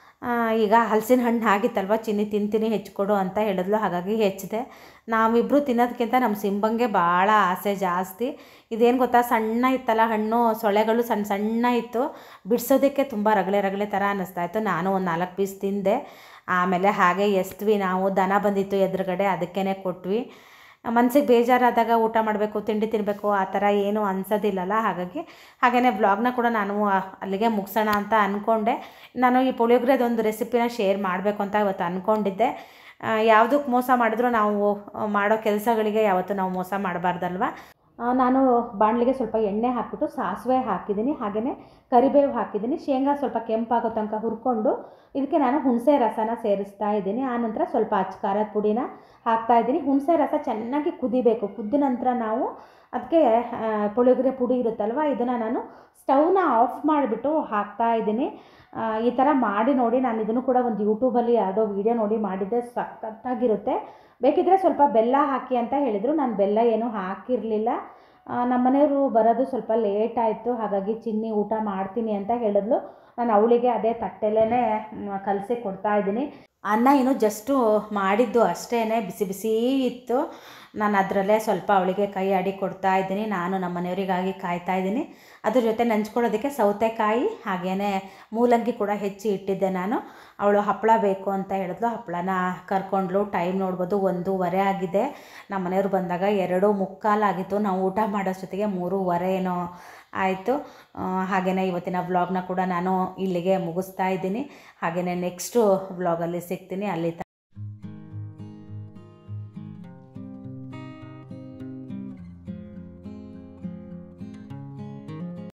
ಈಗ ಹಲಸಿನ ಹಣ್ಣು ಆಗಿತ್ತಲ್ವ, ಚಿನ್ನಿ ತಿಂತೀನಿ ಹೆಚ್ಚಿಕೊಡು ಅಂತ ಹೇಳಿದ್ಲು. ಹಾಗಾಗಿ ಹೆಚ್ಚಿದೆ. ನಾವಿಬ್ಬರು ತಿನ್ನೋದಕ್ಕಿಂತ ನಮ್ಮ ಸಿಂಬಂಗೆ ಭಾಳ ಆಸೆ ಜಾಸ್ತಿ. ಇದೇನು ಗೊತ್ತಾ, ಸಣ್ಣ ಇತ್ತಲ್ಲ ಹಣ್ಣು, ಸೊಳ್ಳೆಗಳು ಸಣ್ಣ ಸಣ್ಣ ಇತ್ತು. ಬಿಡಿಸೋದಕ್ಕೆ ತುಂಬ ರಗಳೆ ರಗಳೆ ಥರ ಅನ್ನಿಸ್ತಾಯಿತ್ತು. ನಾನು ಒಂದು ನಾಲ್ಕು ಪೀಸ್ ತಿಂದೆ. ಆಮೇಲೆ ಹಾಗೆ ಎಸ್ತ್ವಿ ನಾವು. ದನ ಬಂದಿತ್ತು ಎದುರುಗಡೆ, ಅದಕ್ಕೇ ಕೊಟ್ವಿ. ಮನಸ್ಸಿಗೆ ಬೇಜಾರಾದಾಗ ಊಟ ಮಾಡಬೇಕು, ತಿಂಡಿ ತಿನ್ನಬೇಕು ಆ ಥರ ಏನೂ ಅನ್ಸೋದಿಲ್ಲಲ್ಲ. ಹಾಗಾಗಿ ಹಾಗೆಯೇ ಬ್ಲಾಗ್ನ ಕೂಡ ನಾನು ಅಲ್ಲಿಗೆ ಮುಗಿಸೋಣ ಅಂತ ಅಂದ್ಕೊಂಡೆ. ನಾನು ಈ ಪುಳಿಯೋಗರೆದೊಂದು ರೆಸಿಪಿನ ಶೇರ್ ಮಾಡಬೇಕು ಅಂತ ಇವತ್ತು ಅಂದ್ಕೊಂಡಿದ್ದೆ. ಯಾವುದಕ್ಕೆ ಮೋಸ ಮಾಡಿದ್ರು ನಾವು ಮಾಡೋ ಕೆಲಸಗಳಿಗೆ ಯಾವತ್ತೂ ನಾವು ಮೋಸ ಮಾಡಬಾರ್ದಲ್ವ. ನಾನು ಬಾಣಲಿಗೆ ಸ್ವಲ್ಪ ಎಣ್ಣೆ ಹಾಕಿಬಿಟ್ಟು ಸಾಸಿವೆ ಹಾಕಿದ್ದೀನಿ, ಹಾಗೆಯೇ ಕರಿಬೇವು ಹಾಕಿದ್ದೀನಿ. ಶೇಂಗಾ ಸ್ವಲ್ಪ ಕೆಂಪಾಗೋ ತನಕ ಹುರ್ಕೊಂಡು ಇದಕ್ಕೆ ನಾನು ಹುಣಸೆ ರಸನ ಸೇರಿಸ್ತಾ ಇದ್ದೀನಿ. ಆನಂತರ ಸ್ವಲ್ಪ ಅಚ್ಚ ಖಾರದ ಪುಡಿನ ಹಾಕ್ತಾಯಿದ್ದೀನಿ. ಹುಣಸೆ ರಸ ಚೆನ್ನಾಗಿ ಕುದಿಬೇಕು. ಕುದ್ದ ನಂತರ ನಾವು ಅದಕ್ಕೆ ಪುಳಿಯೋಗರೆ ಪುಡಿ ಇರುತ್ತಲ್ವ, ಇದನ್ನು ನಾನು ಸ್ಟವ್ನ ಆಫ್ ಮಾಡಿಬಿಟ್ಟು ಹಾಕ್ತಾಯಿದ್ದೀನಿ. ಈ ಥರ ಮಾಡಿ ನೋಡಿ. ನಾನು ಇದನ್ನು ಕೂಡ ಒಂದು ಯೂಟ್ಯೂಬಲ್ಲಿ ಯಾವುದೋ ವೀಡಿಯೋ ನೋಡಿ ಮಾಡಿದ್ದೆ, ಸಖತ್ತಾಗಿರುತ್ತೆ. ಬೇಕಿದ್ದರೆ ಸ್ವಲ್ಪ ಬೆಲ್ಲ ಹಾಕಿ ಅಂತ ಹೇಳಿದರು. ನಾನು ಬೆಲ್ಲ ಏನೂ ಹಾಕಿರಲಿಲ್ಲ. ನಮ್ಮ ಮನೆಯವರು ಬರೋದು ಸ್ವಲ್ಪ ಲೇಟ್ ಆಯಿತು. ಹಾಗಾಗಿ ಚಿನ್ನಿ ಊಟ ಮಾಡ್ತೀನಿ ಅಂತ ಹೇಳಿದ್ಲು. ನಾನು ಅವಳಿಗೆ ಅದೇ ತಟ್ಟೆಲೇ ಕಲಸಿ ಕೊಡ್ತಾಯಿದ್ದೀನಿ. ಅನ್ನ ಏನು ಜಸ್ಟು ಮಾಡಿದ್ದು ಅಷ್ಟೇ, ಬಿಸಿ ಬಿಸಿ ಇತ್ತು. ನಾನು ಅದರಲ್ಲೇ ಸ್ವಲ್ಪ ಅವಳಿಗೆ ಕೈ ಆಡಿ ಕೊಡ್ತಾ ಇದ್ದೀನಿ. ನಾನು ನಮ್ಮ ಮನೆಯವರಿಗಾಗಿ ಕಾಯ್ತಾ ಇದ್ದೀನಿ. ಅದ್ರ ಜೊತೆ ನಂಚ್ಕೊಳ್ಳೋದಕ್ಕೆ ಸೌತೆಕಾಯಿ ಹಾಗೇ ಮೂಲಂಗಿ ಕೂಡ ಹೆಚ್ಚಿ ಇಟ್ಟಿದ್ದೆ ನಾನು. ಅವಳು ಹಪ್ಪಳ ಬೇಕು ಅಂತ ಹೇಳಿದ್ಲು, ಹಪ್ಪಳನ ಕರ್ಕೊಂಡ್ಲು. ಟೈಮ್ ನೋಡ್ಬೋದು ಒಂದೂವರೆ ಆಗಿದೆ. ನಮ್ಮ ಮನೆಯವ್ರು ಬಂದಾಗ ಎರಡು ಮುಕ್ಕಾಲಾಗಿತ್ತು. ನಾವು ಊಟ ಮಾಡೋಷ್ಟೊತ್ತಿಗೆ ಮೂರುವರೆ ಏನೋ ಆಯಿತು. ಹಾಗೆಯೇ ಇವತ್ತಿನ ವ್ಲಾಗ್ನ ಕೂಡ ನಾನು ಇಲ್ಲಿಗೆ ಮುಗಿಸ್ತಾ ಇದ್ದೀನಿ. ಹಾಗೆಯೇ ನೆಕ್ಸ್ಟು ವ್ಲಾಗಲ್ಲಿ ಸಿಗ್ತೀನಿ. ಅಲ್ಲಿ